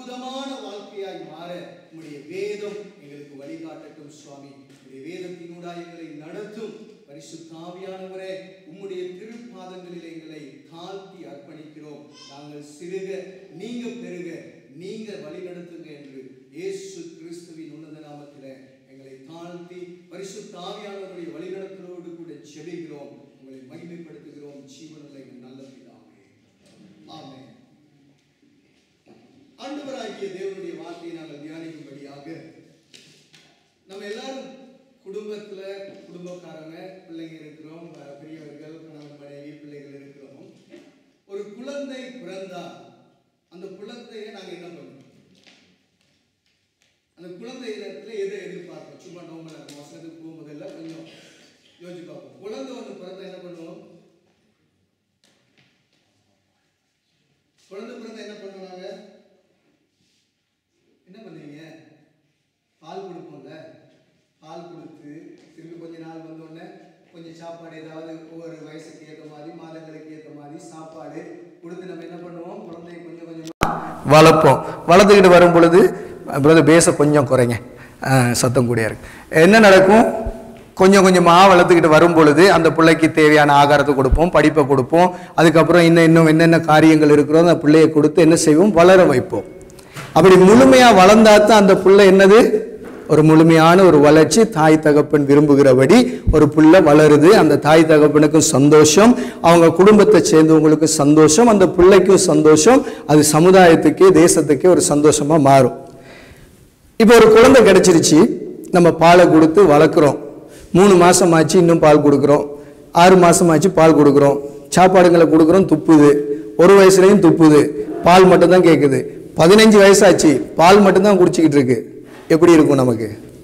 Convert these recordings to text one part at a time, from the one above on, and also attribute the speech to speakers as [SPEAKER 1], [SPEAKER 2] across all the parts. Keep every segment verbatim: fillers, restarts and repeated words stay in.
[SPEAKER 1] பரிசுத்தமான வாழ்க்கையாய் மாற உம்முடைய வேதம் எங்களுக்கு வழிகாட்டட்டும் சுவாமி. உம்முடைய வேதத்தினூடாக எங்களை நடத்தும் பரிசுத்த ஆவியானவரே, உம்முடைய திருப்பாதங்களில் எங்களை தாழ்த்தி அர்ப்பணிக்கிறோம். நாங்கள் சிறுக நீங்க பெருக, நீங்க வழி நடத்துங்க என்று இயேசு கிறிஸ்துவின் உன்னத நாமத்திலே எங்களை தாழ்த்தி பரிசுத்த ஆவியானவருடைய வழிநடத்தலோடு கூட ஜெபிக்கிறோம். உங்களை மகிமைப்படுத்துகிறோம். ஜீவனுள்ள எங்கள் நல்ல பிதாவே, ஆமென். ஆண்டவராகிய தேவனுடைய வார்த்தையை நாங்கள் தியானிக்கும்படியாக நம்ம எல்லாரும் குடும்பத்துல குடும்பக்காரங்க பிள்ளைங்க இருக்கிறோம், பெரியவர்கள், கணவன் மனைவி, பிள்ளைகள் இருக்கிறோம். ஒரு குழந்தை பிறந்தா அந்த குழந்தைய நாங்க என்ன பண்ணுவோம்? அந்த குழந்தை இடத்துல எதை எதிர்பார்ப்போம்? சும்மா நோம்பல வசனத்துக்கு போகும்போதெல்ல கொஞ்சம் யோசிச்சு பார்ப்போம். குழந்தை ஒன்று பிறந்தா என்ன பண்ணுவோம்? குழந்தை பிறந்தா என்ன பண்ணுவாங்க? என்ன பண்ணுவீங்க? பால் கொடுப்போம்ல. பால் கொடுத்து திரும்பி கொஞ்ச நாள் வந்தோடனே கொஞ்சம் சாப்பாடு, ஏதாவது ஒவ்வொரு வயசுக்கு ஏற்ற மாதிரி மாதங்களுக்கு ஏற்ற மாதிரி சாப்பாடு கொடுத்து நம்ம என்ன பண்ணுவோம்? குழந்தைய கொஞ்சம் கொஞ்சமாக வளர்ப்போம். வளர்த்துக்கிட்டு வரும் பொழுது பிரதர் பேச கொஞ்சம் குறைங்க, சத்தம் கூடிய இருக்கு. என்ன நடக்கும்? கொஞ்சம் கொஞ்சமாக வளர்த்துக்கிட்டு வரும் பொழுது அந்த பிள்ளைக்கு தேவையான ஆகாரத்தை கொடுப்போம், படிப்பை கொடுப்போம். அதுக்கப்புறம் இன்னும் இன்னும் என்னென்ன காரியங்கள் இருக்கிறோ அந்த பிள்ளையை கொடுத்து என்ன செய்வோம்? வளர வைப்போம். அப்படி முழுமையாக வளர்ந்தாத்தான் அந்த பிள்ளை என்னது? ஒரு முழுமையான ஒரு வளர்ச்சி. தாய் தகப்பன் விரும்புகிறபடி ஒரு பிள்ளை வளருது. அந்த தாய் தகப்பனுக்கும் சந்தோஷம், அவங்க குடும்பத்தை சேர்ந்தவங்களுக்கு சந்தோஷம், அந்த பிள்ளைக்கும் சந்தோஷம். அது சமுதாயத்துக்கே தேசத்துக்கே ஒரு சந்தோஷமா மாறும். இப்போ ஒரு குழந்தை கிடைச்சிருச்சு, நம்ம பாலை கொடுத்து வளர்க்குறோம். மூணு மாசம் ஆச்சு, இன்னும் பால் கொடுக்குறோம். ஆறு மாசம் ஆச்சு, பால் கொடுக்குறோம். சாப்பாடுங்களை கொடுக்குறோம், துப்புது. ஒரு வயசுலையும் துப்புது, பால் மட்டும்தான் கேட்குது. பதினஞ்சு வயசாச்சு, பால் மட்டும்தான் குடிச்சிக்கிட்டு இருக்கு. எப்படி இருக்கும் நமக்கு?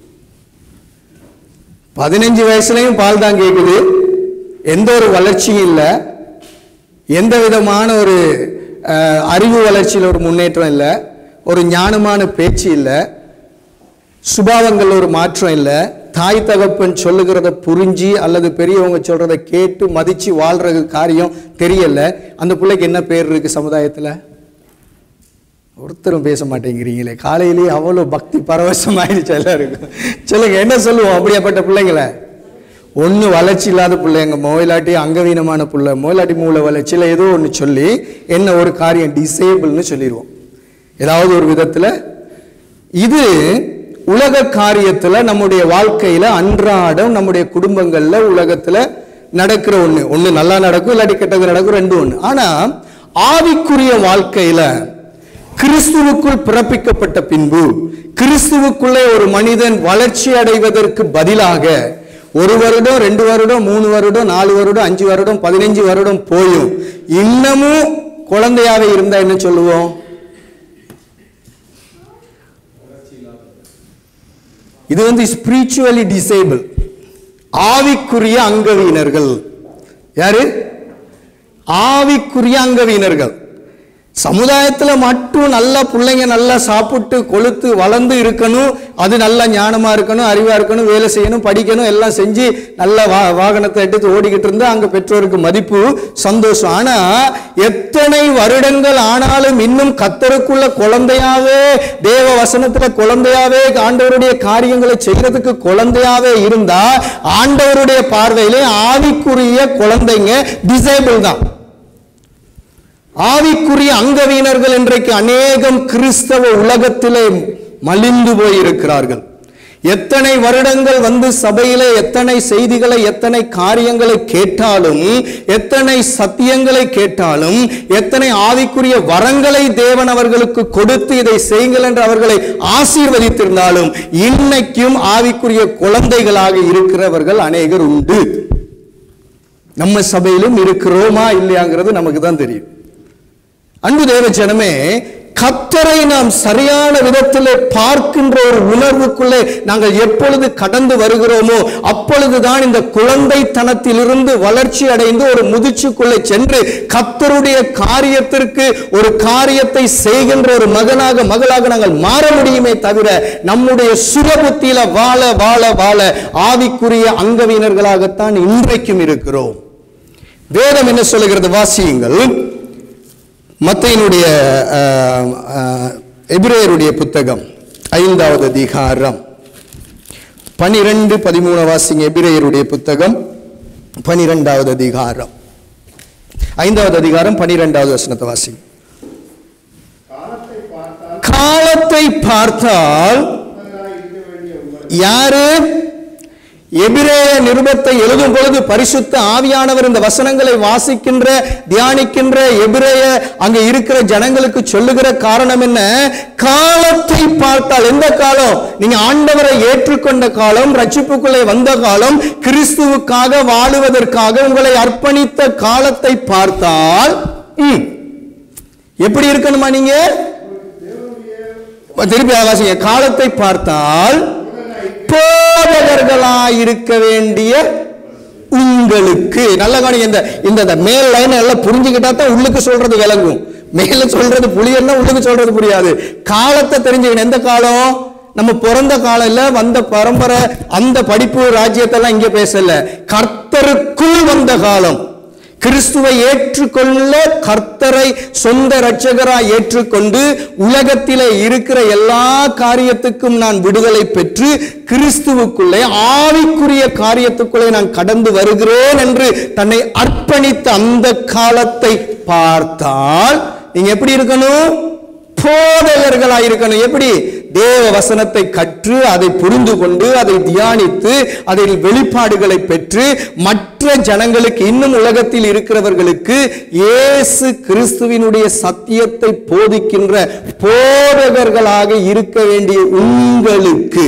[SPEAKER 1] பதினஞ்சு வயசுலையும் பால் தான் கேட்குது, எந்த ஒரு வளர்ச்சியும் இல்லை, எந்த விதமான ஒரு அறிவு வளர்ச்சியில் ஒரு முன்னேற்றம் இல்லை, ஒரு ஞானமான பேச்சு இல்லை, சுபாவங்கள் ஒரு மாற்றம் இல்லை. தாய் தகப்பன் சொல்லுகிறத புரிஞ்சு அல்லது பெரியவங்க சொல்றத கேட்டு மதிச்சு வாழ்ற காரியம் தெரியல. அந்த பிள்ளைக்கு என்ன பேர் இருக்கு சமுதாயத்தில்? ஒருத்தரும் பேச மாட்டேங்கிறீங்களே. காலையிலேயே அவ்வளோ பக்தி பரவசம் ஆயிடுச்சு எல்லாருக்கும். சொல்லுங்க, என்ன சொல்லுவோம் அப்படியாப்பட்ட பிள்ளைங்களை? ஒன்று வளர்ச்சி இல்லாத பிள்ளைங்க, மொயிலாட்டி அங்கவீனமான பிள்ளை, மொயிலாட்டி மூளை வளர்ச்சியில் ஏதோ ஒன்று சொல்லி என்ன ஒரு காரியம் டிசேபிள்னு சொல்லிடுவோம் ஏதாவது ஒரு விதத்தில். இது உலக காரியத்துல நம்முடைய வாழ்க்கையில அன்றாடம் நம்முடைய குடும்பங்கள்ல உலகத்துல நடக்கிற ஒண்ணு ஒண்ணு நல்லா நடக்கும், இல்லாட்டி கெட்டது நடக்கும், ரெண்டு ஒண்ணு. ஆனா ஆவிக்குரிய வாழ்க்கையில கிறிஸ்துவுக்குள் பிறப்பிக்கப்பட்ட பின்பு கிறிஸ்துவுக்குள்ளே ஒரு மனிதன் வளர்ச்சி அடைவதற்கு பதிலாக ஒரு வருடம், ரெண்டு வருடம், மூணு வருடம், நாலு வருடம், அஞ்சு வருடம், பதினஞ்சு வருடம் போயும் இன்னமும் குழந்தையாவே இருந்தா என்ன சொல்லுவோம்? இது வந்து ஸ்பிரிச்சுவலி டிசேபிள், ஆவிக்குரிய அங்கவீனர்கள். யாரு? ஆவிக்குரிய அங்கவீனர்கள். சமுதாயத்தில் மட்டும் நல்லா பிள்ளைங்க நல்லா சாப்பிட்டு கொழுத்து வளர்ந்து இருக்கணும், அது நல்லா ஞானமா இருக்கணும், அறிவா இருக்கணும், வேலை செய்யணும், படிக்கணும், எல்லாம் செஞ்சு நல்ல வா வாகனத்தை எடுத்து ஓடிக்கிட்டு இருந்தா அங்க பெற்றோருக்கு மதிப்பு, சந்தோஷம். ஆனா எத்தனை வருடங்கள் ஆனாலும் இன்னும் கர்த்தருக்குள்ள குழந்தையாவே, தேவ வசனத்துல குழந்தையாவே, ஆண்டவருடைய காரியங்களை செய்யறதுக்கு குழந்தையாவே இருந்தா ஆண்டவருடைய பார்வையிலே ஆவிக்குரிய குழந்தைங்க டிசேபிள் தான். ஆவிக்குரிய அங்கவீனர்கள் இன்றைக்கு அநேகம் கிறிஸ்தவ உலகத்திலே மலிந்து போயிருக்கிறார்கள். எத்தனை வருடங்கள் வந்து சபையிலே எத்தனை செய்திகளை, எத்தனை காரியங்களை கேட்டாலும், எத்தனை சத்தியங்களை கேட்டாலும், எத்தனை ஆவிக்குரிய வரங்களை தேவன் அவர்களுக்கு கொடுத்து இதை செய்யுங்கள் என்று அவர்களை ஆசீர்வதித்திருந்தாலும் இன்னைக்கும் ஆவிக்குரிய குழந்தைகளாக இருக்கிறவர்கள் அநேகர் உண்டு. நம்ம சபையிலும் இருக்கிறோமா இல்லையாங்கிறது நமக்கு தான் தெரியும். அன்பு தேவ ஜனமே, கர்த்தரை நாம் சரியான விதத்திலே பார்க்கின்ற ஒரு உணர்வுக்குள்ளே நாங்கள் எப்பொழுது கடந்து வருகிறோமோ அப்பொழுதுதான் இந்த குழந்தைத்தனத்திலிருந்து வளர்ச்சி அடைந்து ஒரு முதிர்ச்சிக்குள்ளே சென்று கர்த்தருடைய காரியத்திற்கு ஒரு காரியத்தை செய்கின்ற ஒரு மகனாக மகளாக நாங்கள் மாற முடியுமே தவிர நம்முடைய சுயபுத்தியில வாழ வாழ வாழ ஆவிக்குரிய அங்கவீனர்களாகத்தான் இன்றைக்கும் இருக்கிறோம். வேதம் என்ன சொல்லுகிறது? வாசியுங்கள். மத்தேயுடைய
[SPEAKER 2] எபிரேயருடைய புத்தகம் ஐந்தாவது அதிகாரம் பனிரெண்டு பதிமூணு வாசிங்க. எபிரேயருடைய புத்தகம் பனிரெண்டாவது அதிகாரம் ஐந்தாவது அதிகாரம் பனிரெண்டாவது வசனத்தை வாசிங்க. காலத்தை பார்த்தால் யாரு? எபிரேய நிருபத்தை எழுதும் பொழுது பரிசுத்த ஆவியானவர் இந்த வசனங்களை வாசிக்கின்ற தியானிக்கின்ற எபிரேய அங்க இருக்கிற ஜனங்களுக்கு சொல்லுகிற காரணம் என்ன? காலத்தை பார்த்தால். எந்த காலம்? நீங்க ஆண்டவரை ஏற்றுக்கொண்ட காலம், ரட்சிப்புக்குள்ளே வந்த காலம், கிறிஸ்துவுக்காக வாழுவதற்காக உங்களை அர்ப்பணித்த காலத்தை பார்த்தால் எப்படி இருக்கணுமா? நீங்க திருப்பி ஆகாசிங்க. காலத்தை பார்த்தால் போதகர்களாயிருக்க வேண்டிய உங்களுக்கு. நல்ல கவனிங்க. இந்த இந்த மேல் லைன் எல்லாம் புரிஞ்சுக்கிட்டா தான் உள்ளுக்கு சொல்றது விளங்கும். மேல சொல்றது புரியன்னா உள்ளுக்கு சொல்றது புரியாது. காலத்தை தெரிஞ்சுக்கணும். எந்த காலம்? நம்ம பிறந்த காலம் இல்ல, வந்த பரம்பரை, அந்த படிப்பு ராஜ்யத்தெல்லாம் இங்க பேசல. கர்த்தருக்குள் வந்த காலம். கிறிஸ்துவை ஏற்றுக்கொள்ள, கர்த்தரை சொந்த இரட்சகராய் ஏற்றுக்கொண்டு உலகத்திலே இருக்கிற எல்லா காரியத்துக்கும் நான் விடுதலை பெற்று கிறிஸ்துவுக்குள்ளே ஆவிக்குரிய காரியத்துக்குள்ளே நான் கடந்து வருகிறேன் என்று தன்னை அர்ப்பணித்த அந்த காலத்தை பார்த்தால் நீங்க எப்படி இருக்கணும்? போதகர்களாய் இருக்கணும். எப்படி? தேவ வசனத்தை கற்று அதை புரிந்து கொண்டு அதை தியானித்து அதில் வெளிப்பாடுகளை பெற்று மற்ற ஜனங்களுக்கு, இன்னும் உலகத்தில் இருக்கிறவர்களுக்கு இயேசு கிறிஸ்துவினுடைய சத்தியத்தை போதிக்கின்ற போதகர்களாக இருக்க வேண்டிய உங்களுக்கு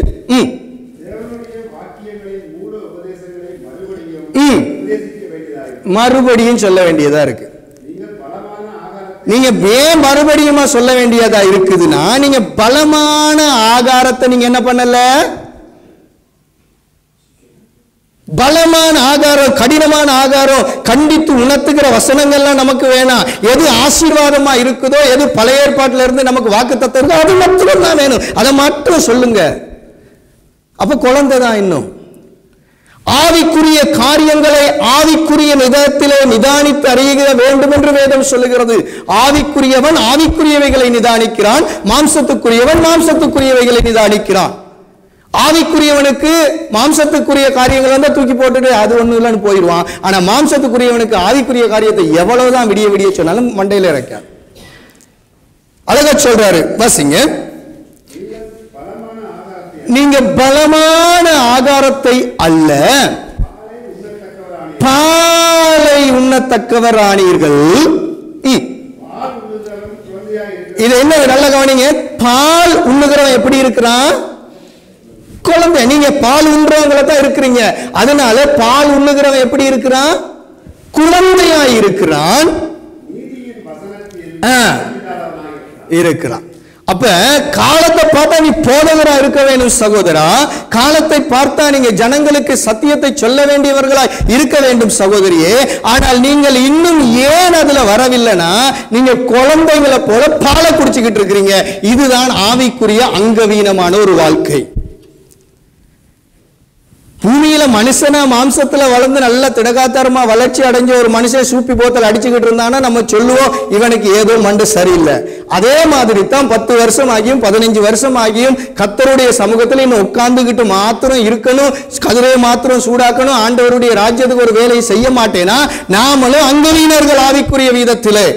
[SPEAKER 2] மறுபடியும் சொல்ல வேண்டியதா இருக்கு. நீங்க ஏன் மறுபடியும் சொல்ல வேண்டியதா இருக்குதுன்னா, நீங்க பலமான ஆகாரத்தை நீங்க என்ன பண்ணல? பலமான ஆகாரம், கடினமான ஆகாரம், கண்டித்து உணர்த்துகிற வசனங்கள்லாம் நமக்கு வேணாம். எது ஆசீர்வாதமா இருக்குதோ, எது பழைய ஏற்பாட்டில இருந்து நமக்கு வாக்கு தத்துவம் அது மட்டும் தான் வேணும். அதை மட்டும் சொல்லுங்க. அப்ப குழந்தை தான். இன்னும் ஆவிக்குரிய காரியங்களை ஆவிக்குரிய நிதத்திலே நிதானித்து அறிய வேண்டும் என்று வேதம் சொல்லுகிறது. ஆவிக்குரியவன் ஆவிக்குரியவைகளை நிதானிக்கிறான், மாம்சத்துக்குரியவன் மாம்சத்துக்குரியவைகளை நிதானிக்கிறான். ஆவிக்குரியவனுக்கு மாம்சத்துக்குரிய காரியங்கள் வந்து தூக்கி போட்டுட்டு அது ஒண்ணு இல்லைன்னு போயிடுவான். ஆனா மாம்சத்துக்குரியவனுக்கு ஆவிக்குரிய காரியத்தை எவ்வளவுதான் விடிய விடிய சொன்னாலும் மண்டையில இறக்க. அழகா சொல்றாரு, வாசிங்க. நீங்க பலமான ஆகாரத்தை அல்ல, பாலை உண்ணத்தக்கவர் ஆனீர்கள். இது என்ன? நல்ல கவனிங்க. பால் உண்ணுகிறவன் எப்படி இருக்கிறான்? குழந்தை. நீங்க பால் உண்றவங்கள தான் இருக்கிறீங்க. அதனால பால் உண்ணுகிறவன் எப்படி இருக்கிறான்? குழந்தையா இருக்கிறான், இருக்கிறான். அப்ப காலத்தை பார்த்தா நீ போதகரா இருக்க வேணும் சகோதரா. காலத்தை பார்த்தா நீங்க ஜனங்களுக்கு சத்தியத்தை சொல்ல வேண்டியவர்களா இருக்க வேண்டும் சகோதரியே. ஆனால் நீங்கள் இன்னும் ஏன் அதுல வரவில்லைன்னா, நீங்க குழந்தைகளை போல பாலை குடிச்சுக்கிட்டு இருக்கிறீங்க. இதுதான் ஆவிக்குரிய அங்கவீனமான ஒரு வாழ்க்கை. பூமியில மனுஷனா மாம்சத்துல வளர்ந்து நல்ல திடகாத்தாரமா வளர்ச்சி அடைஞ்ச ஒரு மனுஷன் சூப்பி போத்தல் அடிச்சுக்கிட்டு இருந்தானா நம்ம சொல்லுவோம் இவனுக்கு ஏதோ மண்டு சரியில்லை. அதே மாதிரி தான் பத்து வருஷம் ஆகியும் பதினஞ்சு வருஷம் ஆகியும் கர்த்தருடைய சமூகத்தில் இன்னும் உட்கார்ந்துகிட்டு மாத்திரம் இருக்கணும், கதிரையை மாத்திரம் சூடாக்கணும், ஆண்டவருடைய ராஜ்யத்துக்கு ஒரு வேலையை செய்ய மாட்டேனா நாமளும் அங்கவீனர்கள் ஆவிக்குரிய வீதத்திலே.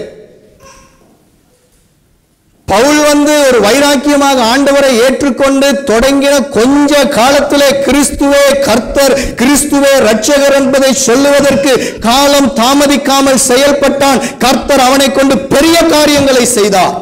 [SPEAKER 2] பவுல் வந்து ஒரு வைராக்கியமாக ஆண்டவரை ஏற்றுக்கொண்டு தொடங்கின கொஞ்ச காலத்திலே கிறிஸ்துவே கர்த்தர், கிறிஸ்துவே இரட்சகர் என்பதை சொல்லுவதற்கு காலம் தாமதிக்காமல் செயல்பட்டான். கர்த்தர் அவனை கொண்டு பெரிய காரியங்களை செய்தார்.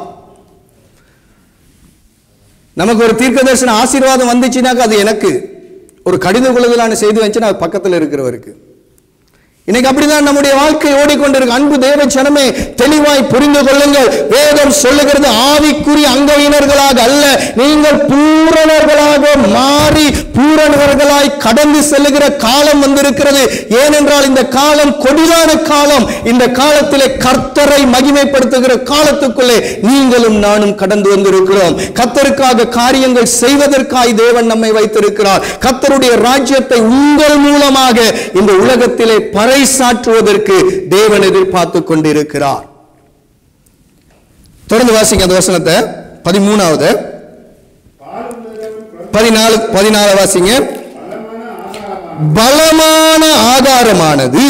[SPEAKER 2] நமக்கு ஒரு தீர்க்கதரிசன ஆசீர்வாதம் வந்துச்சுனாக்கா அது எனக்கு, ஒரு கடித குழுவிலான செய்தி வந்துச்சுன்னா அது பக்கத்தில் இருக்கிறவருக்கு. இன்னைக்கு அப்படிதான் நம்முடைய வாழ்க்கை ஓடிக்கொண்டிருக்கு. அன்பு தேவ ஜனமே, தெளிவாய் புரிந்து கொள்ளுங்கள். வேதம் சொல்லுகிறது ஆவிக்குரிய அங்கவீனர்களாக அல்ல, நீங்கள் பூரணர்களாக மாறி பூரணர்களாய் கடந்து செல்லுகிற காலம் வந்திருக்கிறது. ஏனென்றால் இந்த காலம் கொடிதான காலம். இந்த காலத்திலே கர்த்தரை மகிமைப்படுத்துகிற காலத்துக்குள்ளே நீங்களும் நானும் கடந்து வந்திருக்கிறோம். கர்த்தருக்காக காரியங்கள் செய்வதற்காய் தேவன் நம்மை வைத்திருக்கிறார். கர்த்தருடைய ராஜ்யத்தை உங்கள் மூலமாக இந்த உலகத்திலே பறை சாற்றுவதற்கு தேவன் எதிர்பார்த்து கொண்டிருக்கிறார். தொடர்ந்து வாசிங்க அந்த வசனத்தை. பதிமூணாவது பதினாலு பதினாலு வாசிங்க. பலமான ஆகாரமானது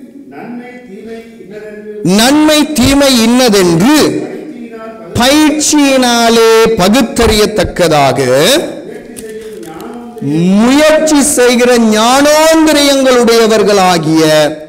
[SPEAKER 2] நன்மை தீமை இன்னதென்று பயிற்சியினாலே பகுத்தறியத்தக்கதாக முயற்சி செய்கிற ஞானோந்திரியங்களுடையவர்களாகிய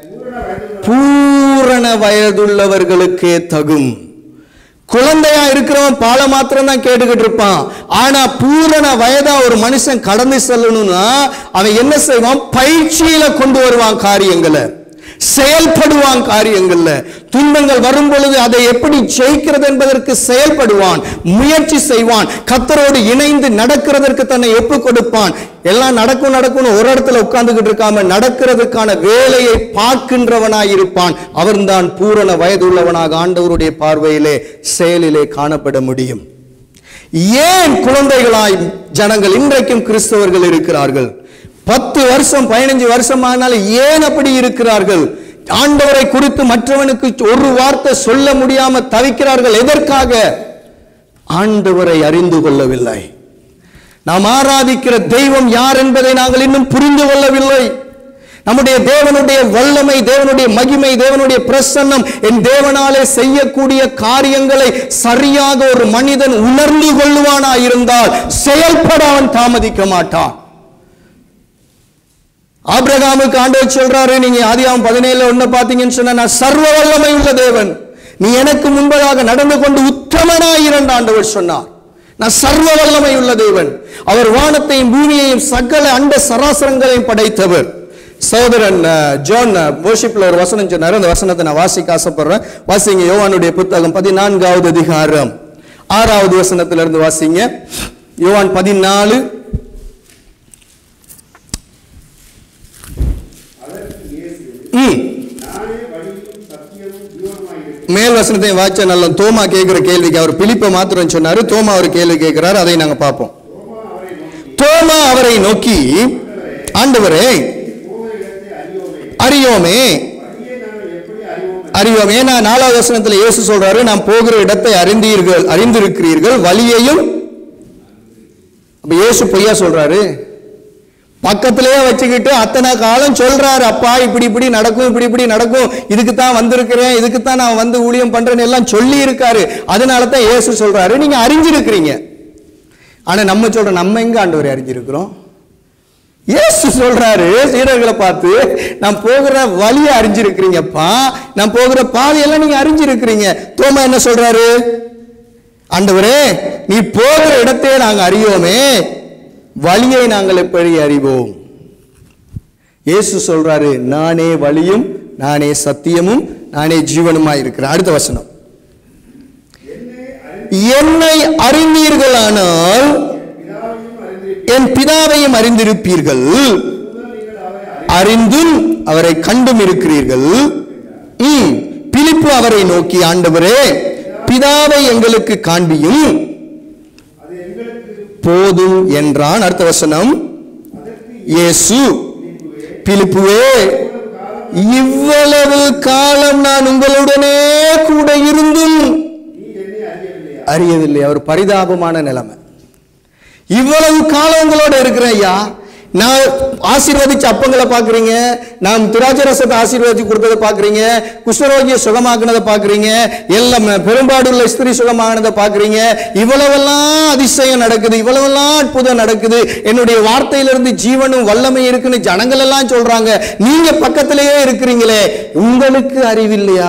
[SPEAKER 2] பூரண வயதுள்ளவர்களுக்கே தகும். குழந்தையா இருக்கிறவன் பால மாத்திரம் தான் கேட்டுக்கிட்டு இருப்பான். ஆனா பூரண வயதா ஒரு மனுஷன் கடந்து செல்லணும்னா அவன் என்ன செய்வான்? பயிற்சியில கொண்டு வருவான் காரியங்களை, செயல்படுவான் காரியங்கள்ல. துன்பங்கள் வரும் பொழுது அதை எப்படி ஜெயிக்கிறது என்பதற்கு செயல்படுவான், முயற்சி செய்வான், கர்த்தரோடு இணைந்து நடக்கிறதற்கு தன்னை ஒப்பு கொடுப்பான். எல்லாம் நடக்கும் நடக்கும் ஒரு இடத்துல உட்கார்ந்துகிட்டு இருக்காம நடக்கிறதுக்கான வேலையை பார்க்கின்றவனாய் இருப்பான். அவன்தான் பூரண வயதுள்ளவனாக ஆண்டவருடைய பார்வையிலே செயலிலே காணப்பட முடியும். ஏன் குழந்தைகளாய் ஜனங்கள் இன்றைக்கும் கிறிஸ்தவர்கள் இருக்கிறார்கள்? பத்து வருஷம் பதினஞ்சு வருஷம் ஆனாலும் ஏன் அப்படி இருக்கிறார்கள்? ஆண்டவரை குறித்து மற்றவனுக்கு ஒரு வார்த்தை சொல்ல முடியாம தவிக்கிறார்கள். எதற்காக? ஆண்டவரை அறிந்து கொள்ளவில்லை. நாம் ஆராதிக்கிற தெய்வம் யார் என்பதை நாங்கள் இன்னும் புரிந்து கொள்ளவில்லை. நம்முடைய தேவனுடைய வல்லமை, தேவனுடைய மகிமை, தேவனுடைய பிரசன்னம், என் தேவனாலே செய்யக்கூடிய காரியங்களை சரியாக ஒரு மனிதன் உணர்ந்து கொள்ளுவானா இருந்தால் செயல்பட அவன் தாமதிக்க மாட்டான். ஆபிரகாமுக்கு ஆண்டவர் சொல்றாரு, நீங்க ஆதியாகமம் பதினேழுல ஒண்ணு பாத்தீங்கன்னு சொன்னா, நான் சர்வ வல்லமை உள்ள தேவன், நீ எனக்கு முன்பதாக நடந்து கொண்டு உத்தமனாய் இரு ஆண்டவர் சொன்னார். நான் சர்வ வல்லமை உள்ள தேவன். அவர் வானத்தையும் பூமியையும் சகல அண்ட சராசரங்களையும் படைத்தவர். சகோதரன் ஜான் வர்ஷிப்ல ஒரு வசனம் சொன்னாரு, அந்த வசனத்தை நான் வாசிக்க ஆசைப்படுறேன். வாசிங்க. யோவானுடைய புத்தகம் பதினான்காவது அதிகாரம் ஆறாவது வசனத்திலிருந்து வாசிங்க. யோவான் பதினாலு மேல் வசனத்தை வாய்ச்ச நல்ல. தோமா கேட்கிற கேள்விக்கு அவர் பிலிப்பை மாத்திரம் சொன்னாரு. தோமா ஒரு கேள்வி கேட்கிறார், அதை நாங்க பார்ப்போம். தோமா அவரை நோக்கி, ஆண்டவரே அறியோமே அறியோமே. நான் நாலாவது வசனத்துல இயேசு சொல்றாரு, நாம் போகிற இடத்தை அறிந்தீர்கள் அறிந்திருக்கிறீர்கள் வழியையும். அப்ப இயேசு பொய்யா சொல்றாரு? பக்கத்திலேயே வச்சுக்கிட்டு அத்தனை காலம் சொல்றாரு, அப்பா இப்படி இப்படி நடக்கும், இப்படி இப்படி நடக்கும், இதுக்குத்தான் வந்திருக்கிறேன், இதுக்குத்தான் நான் வந்து ஊழியம் பண்றேன்னு எல்லாம் சொல்லி இருக்காரு. அதனால தான் இயேசு சொல்றாரு, நீங்க அறிஞ்சிருக்கிறீங்க. ஆனா நம்ம சொல்றோம், நம்ம எங்க ஆண்டவரை அறிஞ்சிருக்கிறோம்? இயேசு சொல்றாரு சீடர்களை பார்த்து, நான் போகிற வழியை அறிஞ்சிருக்கிறீங்கப்பா, நான் போகிற பாதையெல்லாம் நீங்க அறிஞ்சிருக்கிறீங்க. தோமா என்ன சொல்றாரு? ஆண்டவரே நீ போகிற இடத்தையே நாங்க அறியோமே, வழியை நாங்கள் எப்படி அறிவோம்? இயேசு சொல்றாரு, நானே வழியும் நானே சத்தியமும் நானே ஜீவனுமாய் இருக்கிறேன். அடுத்த வசனம், என்னை அறிந்தீர்களானால் என் பிதாவையும் அறிந்திருப்பீர்கள், அறிந்தும் அவரை கண்டும் இருக்கிறீர்கள். பிலிப்பு அவரை நோக்கி, ஆண்டவரே பிதாவை எங்களுக்கு காண்பியும் போதும் என்றான். அடுத்த வசனம், இயேசு பிலிப்புவே இவ்வளவு காலம் நான் உங்களுடனே கூட இருந்தும் அறியவில்லை. அவர் பரிதாபமான நிலைமை. இவ்வளவு காலம் உங்களோட இருக்கிறேன் ஐயா, நான் ஆசீர்வதிச்ச அப்பங்களை பாக்குறீங்க, நாம் திராட்சை ரசத்தை ஆசீர்வதிச்சு கொடுத்ததை பாக்குறீங்க, குஷ்டரோகிய சுகமாக்குனதை பாக்குறீங்க, எல்லாம் பெரும்பாடுள்ள ஸ்திரீ சுகமானதை பாக்குறீங்க, இவ்வளவெல்லாம் அதிசயம் நடக்குது, இவ்வளவெல்லாம் அற்புதம் நடக்குது, என்னுடைய வார்த்தையிலிருந்து ஜீவனும் வல்லமை இருக்குன்னு ஜனங்கள் எல்லாம் சொல்றாங்க, நீங்க பக்கத்திலேயே இருக்கிறீங்களே, உங்களுக்கு அறிவில்லையா?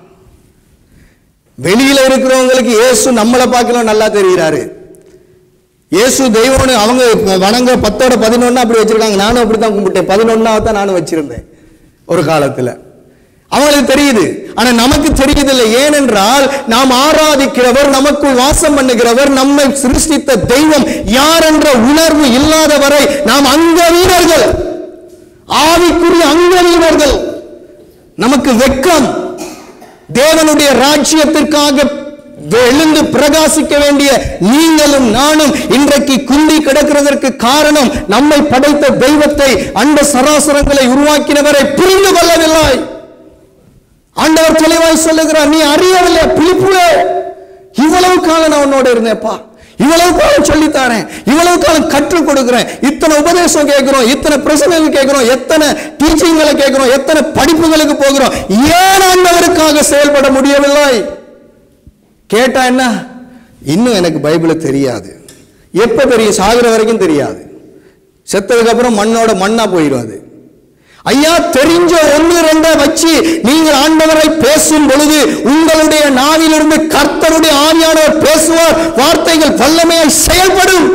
[SPEAKER 2] வெளியில இருக்கிறவங்களுக்கு இயேசு நம்மளை பார்க்கலாம் நல்லா தெரிகிறாரு. இயேசு தெய்வம்னு அவங்க வணங்க பத்தோட பதினொன்னு அப்படி வச்சிருக்காங்க. நானும் அப்படித்தான் கும்பிட்டேன், பதினொன்னாவது தான் நானும் வச்சிருந்தேன் ஒரு காலத்துல. அவங்களுக்கு தெரியுது, ஆனா நமக்கு தெரியுதில்லை. ஏனென்றால் நாம் ஆராதிக்கிறவர், நமக்குள் வாசம் பண்ணுகிறவர், நம்மை சிருஷ்டித்த தெய்வம் யார் என்ற உணர்வு இல்லாத வரை நாம் அங்க வீரர்கள், ஆவிக்குரிய அங்க வீரர்கள். நமக்கு வெட்கம். தேவனுடைய ராஜ்யத்திற்காக எழுந்து பிரகாசிக்க வேண்டிய நீங்களும் நானும் இன்றைக்கு குந்தி கிடக்கிறதற்கு காரணம் நம்மை படைத்த தெய்வத்தை, அண்ட சராசரங்களை உருவாக்கினவரை புரிந்து கொள்ளவில்லை. ஆண்டவர் தெளிவாய் சொல்லுகிறார், நீ அறியவில்லை பிலிப்புவே, இவ்வளவு காலம் நான் உன்னோட இருந்தேன்ப்பா, இவ்வளவு காலம் சொல்லித்தாரேன், இவ்வளவு காலம் கற்றுக் கொடுக்கிறேன், இத்தனை உபதேசம் கேட்கிறோம், இத்தனை பிரசங்கம் கேட்கிறோம், எத்தனை டீச்சிங்களை கேட்கிறோம், எத்தனை படிப்புகளுக்கு போகிறோம், ஏன் ஆண்டவருக்காக செயல்பட முடியவில்லை? கேட்டா என்ன? இன்னும் எனக்கு பைபிளை தெரியாது. எப்ப தெரியும்? சாகுற வரைக்கும் தெரியாது. செத்ததுக்கு அப்புறம் மண்ணோட மண்ணா போயிடும் அது. ஐயா, தெரிஞ்ச ஒன்று ரெண்ட வச்சு நீங்கள் ஆண்டவரை பேசும் பொழுது உங்களுடைய நாவிலிருந்து கர்த்தருடைய ஆவியானவர் பேசுவார். வார்த்தைகள் வல்லமையாய் செயல்படும்.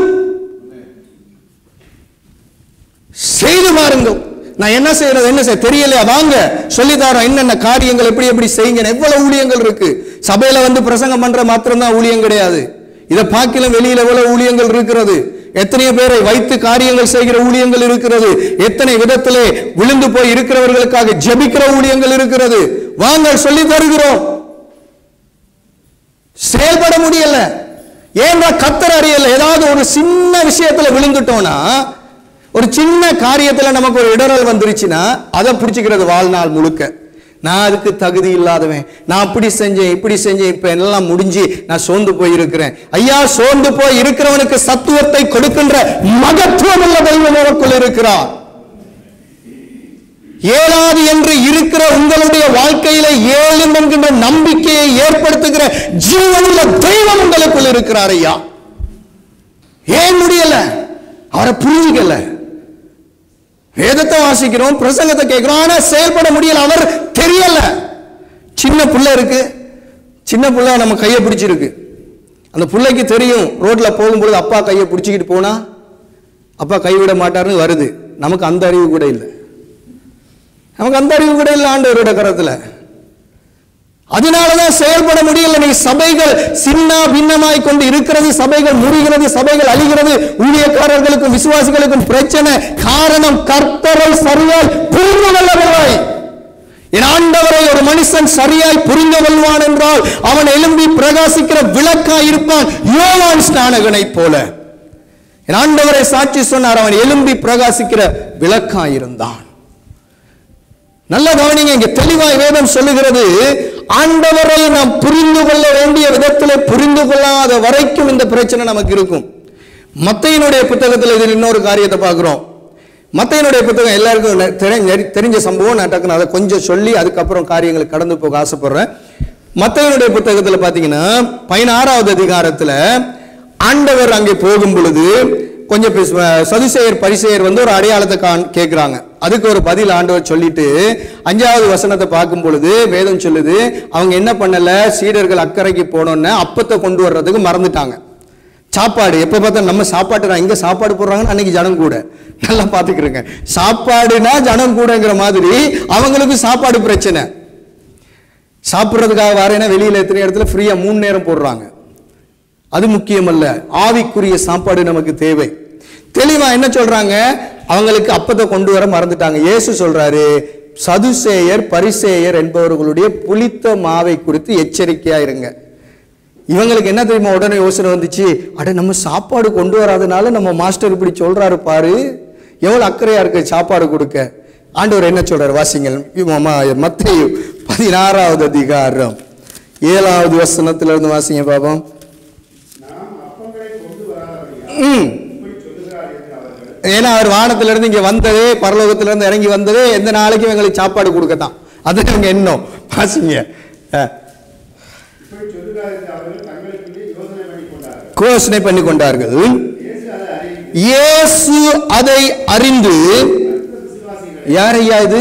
[SPEAKER 2] செய்து பாருங்கள். நான் என்ன செய்யறது, என்ன செய்ய தெரியலையா? வாங்க சொல்லித்தாரோம், என்னென்ன காரியங்கள் எப்படி எப்படி செய்யுங்க. எவ்வளவு ஊழியங்கள் இருக்கு. சபையில வந்து பிரசங்கம் பண்ற மாத்திரம்தான் ஊழியம் கிடையாது. இதை பார்க்கல வெளியில எவ்வளவு ஊழியங்கள் இருக்கிறது. எத்தனையோ பேரை வைத்து காரியங்கள் செய்கிற ஊழியங்கள் இருக்கிறது. எத்தனை விதத்திலே விழுந்து போய் இருக்கிறவர்களுக்காக ஜெபிக்கிற ஊழியங்கள் இருக்கிறது. வாங்க சொல்லி தருகிறோம். செயல்பட முடியல. ஏன்னா கர்த்தர் அறியல. ஏதாவது ஒரு சின்ன விஷயத்துல விழுந்துட்டோம்னா, ஒரு சின்ன காரியத்துல நமக்கு ஒரு இடரல் வந்துருச்சுன்னா அதை பிடிச்சிக்கிறது வாழ்நாள் முழுக்க. நான் அதுக்கு தகுதி இல்லாதவன், நான் அப்படி செஞ்சேன் இப்படி செஞ்சேன், இப்ப எல்லாம் முடிஞ்சு நான் சோர்ந்து போய் இருக்கிறேன். ஐயா, சோர்ந்து போய் இருக்கிறவனுக்கு சத்துவத்தை கொடுக்கின்ற மகத்துவம் உள்ள தெய்வம் நமக்குள் இருக்கிறார். ஏழாது என்று இருக்கிற உங்களுடைய வாழ்க்கையில ஏழும் என்கின்ற நம்பிக்கையை ஏற்படுத்துகிற ஜீவனுள்ள தெய்வம் உங்களுக்குள் இருக்கிறார். ஐயா, ஏன் முடியல? அவரை புரிஞ்சுக்கல. வேதத்தை வாசிக்கிறோம், பிரசங்கத்தை கேட்கிறோம், ஆனா செயல்பட முடியல. அவர் தெரியல. சின்ன புள்ள இருக்கு, சின்ன புள்ள நம்ம கையை பிடிச்சிருக்கு. அந்த பிள்ளைக்கு தெரியும் ரோட்ல போகும்பொழுது அப்பா கையை பிடிச்சிக்கிட்டு போனா அப்பா கைவிட மாட்டாருன்னு வருது. நமக்கு அந்த அறிவு கூட இல்லை. நமக்கு அந்த அறிவு கூட இல்லை ஆண்டவரோட கரத்துல. அதனாலதான் செயல்பட முடியல. நீ சபைகள் சின்ன பின்னமாய் கொண்டு இருக்கிறது, சபைகள் முறிகிறது, சபைகள் அழிகிறது, ஊழியக்காரர்களுக்கும் விசுவாசிகளுக்கும் பிரச்சனை. காரணம் கர்த்தரை சரியாய் புரிந்து கொள்ளவில்லை. என் ஆண்டவரை ஒரு மனுஷன் சரியாய் புரிந்து கொள்வான் என்றால் அவன் எழும்பி பிரகாசிக்கிற விளக்காய் இருப்பான், யோவான் ஸ்நானகனை போல. என் ஆண்டவரை சாட்சி சொன்னார், அவன் எழும்பி பிரகாசிக்கிற விளக்காய் இருந்தான். நல்ல கவனிங்க, இங்க தெளிவாய் வேதம் சொல்லுகிறது, ஆண்டவரை நாம் புரிந்து கொள்ள வேண்டிய விதத்தில் புரிந்து கொள்ளாத வரைக்கும் இந்த பிரச்சனை நமக்கு இருக்கும். மத்தேயுனுடைய புத்தகத்தில் இதில் இன்னொரு காரியத்தை பார்க்கிறோம். மத்தேயுனுடைய புத்தகம் எல்லாருக்கும் தெரிஞ்ச சம்பவம். நான் டக்குன்னு அதை கொஞ்சம் சொல்லி அதுக்கப்புறம் காரியங்களுக்கு கடந்து போக ஆசைப்படுறேன். மத்தேயுனுடைய புத்தகத்தில் பார்த்தீங்கன்னா பதினாறாவது அதிகாரத்தில் ஆண்டவர் அங்கே போகும் பொழுது கொஞ்சம் சதுசேயர் பரிசேயர் வந்து ஒரு அடையாளத்தை கேட்கிறாங்க. அதுக்கு ஒரு பதில் ஆண்டவர் சொல்லிட்டு அஞ்சாவது வசனத்தை பார்க்கும் பொழுது வேதம் சொல்லுது, அவங்க என்ன பண்ணல, சீடர்கள் அக்கறைக்கு போனோன்னு அப்பத்தை கொண்டு வர்றதுக்கு மறந்துட்டாங்க. சாப்பாடு எப்ப பார்த்தா நம்ம சாப்பாடு எங்க சாப்பாடு போடுறாங்கன்னு அன்னைக்கு ஜனம் கூட. நல்லா பாத்துக்கிறேங்க, சாப்பாடுனா ஜனம் கூடங்கிற மாதிரி அவங்களுக்கு சாப்பாடு பிரச்சனை. சாப்பிட்றதுக்காக வரேன்னா வெளியில எத்தனை இடத்துல ஃப்ரீயா மூணு நேரம் போடுறாங்க. அது முக்கியம் அல்ல, ஆவிக்குரிய சாப்பாடு நமக்கு தேவை. தெளிவா என்ன சொல்றாங்க, அவங்களுக்கு அப்பத்தை கொண்டு வர மறந்துட்டாங்க. இயேசு சொல்றாரு, சதுசேயர் பரிசேயர் என்பவர்களுடைய புளித்த மாவை குறித்து எச்சரிக்கையா இருங்க. இவங்களுக்கு என்ன தெரியுமா உடனே யோசனை வந்துச்சு, அட நம்ம சாப்பாடு கொண்டு வராதனால நம்ம மாஸ்டர் இப்படி சொல்றாரு பாரு, எவ்வளவு அக்கறையா இருக்கு சாப்பாடு கொடுக்க. ஆண்டவர் என்ன சொல்றாரு வாசிங்கள். மத்தேயு பதினாறாவது அதிகாரம் ஏழாவது வசனத்துல இருந்து வாசிங்க பாப்போம். ஏன்னா அவர் வானத்திலிருந்து இங்க வந்ததே, பரலோகத்திலிருந்து இறங்கி வந்ததே எந்த நாளைக்கும் எங்களுக்கு சாப்பாடு கொடுக்கத்தான். அது எங்க எண்ணம். வாசிங்க. யோசனை பண்ணி கொண்டார்கள். இயேசு அதை அறிந்து, யாரையா இது?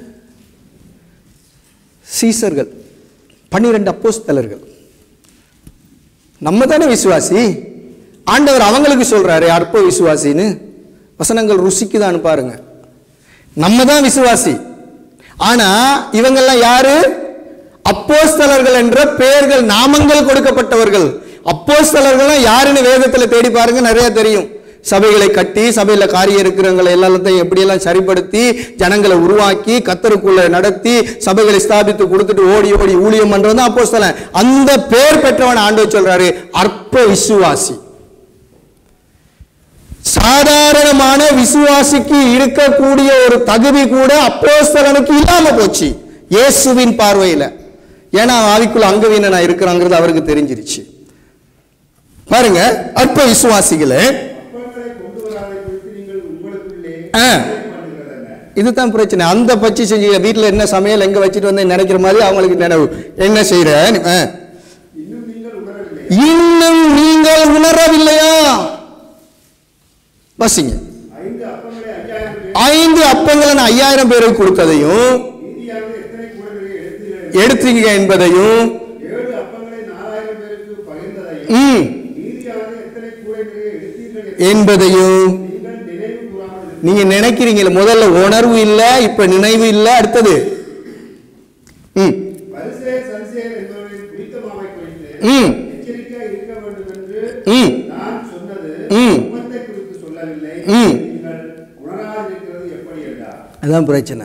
[SPEAKER 2] சீசர்கள், பன்னிரண்டு அப்போஸ்தலர்கள். நம்ம தானே விசுவாசி. ஆண்டவர் அவங்களுக்கு சொல்றாரு அற்ப விசுவாசின்னு. வசனங்கள் ருசிக்குதான்னு பாருங்க. நம்ம தான் விசுவாசி. ஆனா இவங்கெல்லாம் யாரு? அப்போஸ்தலர்கள் என்ற பெயர்கள், நாமங்கள் கொடுக்கப்பட்டவர்கள். அப்போஸ்தலர்கள் யாருன்னு வேதத்துல தேடி பாருங்க, நிறைய தெரியும். சபைகளை கட்டி, சபையில காரியம் இருக்கிறவங்களை எல்லாத்தையும் எப்படியெல்லாம் சரிப்படுத்தி, ஜனங்களை உருவாக்கி, கத்தருக்குள்ள நடத்தி, சபைகளை ஸ்தாபித்து கொடுத்துட்டு ஓடி ஓடி ஊழியம் பண்றது அப்போஸ்தலன். அந்த பேர் பெற்றவன் ஆண்டவர் சொல்றாரு அற்ப விசுவாசி. சாதாரணமான விசுவாசிக்கு இருக்கக்கூடிய ஒரு தகுதி கூட அப்போஸ்தலனுக்கு இல்லாம போச்சு இயேசுவின் பார்வையில. ஏன்னா ஆவிக்குள்ள அங்கவீனனா இருக்கிறாங்கிறது அவருக்கு தெரிஞ்சிருச்சு. பாருங்க, அற்ப விசுவாசிகளே, இதுதான் பிரச்சனை. அந்த பச்சி செஞ்சு வீட்டுல என்ன சமையல் எங்க வச்சுட்டு வந்து நினைக்கிற மாதிரி அவங்களுக்கு நினைவு. என்ன செய்யற, இன்னும் நீங்கள் உணரவில்லையா? வசிங்க. ஐந்து அப்பங்களை நான் ஐயாயிரம் பேருக்கு கொடுத்ததையும் எடுத்தீங்க என்பதையும் என்பதையும் நீங்க நினைக்கிறீங்க. முதல்ல உணர்வு இல்ல, இப்ப நினைவு இல்ல. அடுத்தது அதான் பிரச்சனை.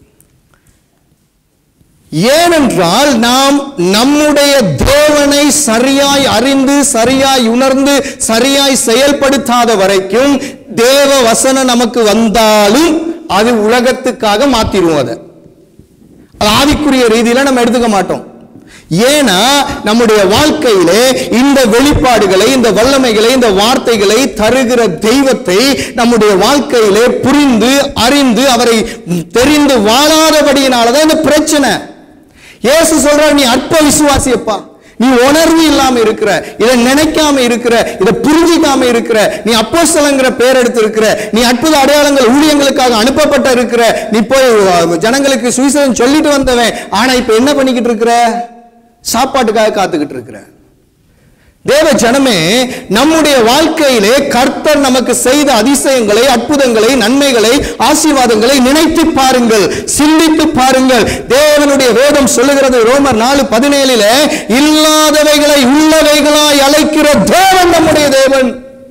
[SPEAKER 2] ஏனென்றால் நாம் நம்முடைய தேவனை சரியாய் அறிந்து சரியாய் உணர்ந்து சரியாய் செயல்படுத்தாத வரைக்கும் தேவ வசனம் நமக்கு வந்தாலும் அது உலகத்துக்காக மாத்திருவோம். அதை ஆவிக்குரிய ரீதியில நம்ம எடுத்துக்க மாட்டோம். ஏன்னா நம்முடைய வாழ்க்கையிலே இந்த வெளிப்பாடுகளை, இந்த வல்லமைகளை, இந்த வார்த்தைகளை தருகிற தெய்வத்தை நம்முடைய வாழ்க்கையிலே புரிந்து அறிந்து அவரை தெரிந்து வாழாதபடியினாலதான் இந்த பிரச்சனை. இயேசு சொல்றார், நீ அற்ப விசுவாசியப்பா, நீ உணர்வு இல்லாம இருக்கிற, இதை நினைக்காம இருக்கிற, இதை புரிஞ்சிக்காம இருக்கிற, நீ அப்போஸ்தலங்கிற பேர் எடுத்து இருக்கிற, நீ அற்புத அடையாளங்கள் ஊழியங்களுக்காக அனுப்பப்பட்ட இருக்கிற, நீ போய் ஜனங்களுக்கு சுவிசேஷம் சொல்லிட்டு வந்தவன், ஆனா இப்ப என்ன பண்ணிக்கிட்டு இருக்கிற? சாப்பாட்டுக்காக காத்துக்கிட்டு இருக்கிற. தேவ ஜனமே, நம்முடைய வாழ்க்கையிலே கர்த்தர் நமக்கு செய்த அதிசயங்களை, அற்புதங்களை, நன்மைகளை, ஆசீர்வாதங்களை நினைத்து பாருங்கள், சிந்தித்து பாருங்கள். தேவனுடைய வேதம் சொல்லுகிறது, ரோமர் நாலு பதினேழுல, இல்லாதவைகளை உள்ளவைகளாய் அழைக்கிற தேவன் நம்முடைய தேவன்.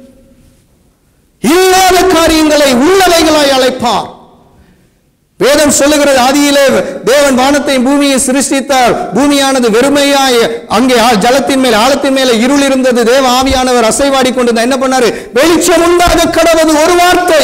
[SPEAKER 2] இல்லாத காரியங்களை உள்ளவைகளாய் அழைப்பார். வேதம் சொல்லுகிறது, ஆதியிலே தேவன் வானத்தையும் பூமியை சிருஷ்டித்தார். பூமியானது வெறுமையாய் அங்கே ஜலத்தின் மேல் ஆழத்தின் மேல இருள் இருந்தது. தேவ ஆவியானவர் அசைவாடி கொண்டு என்ன பண்ணாரு? வெளிச்சம் உண்டாக கடவுது. ஒரு வார்த்தை,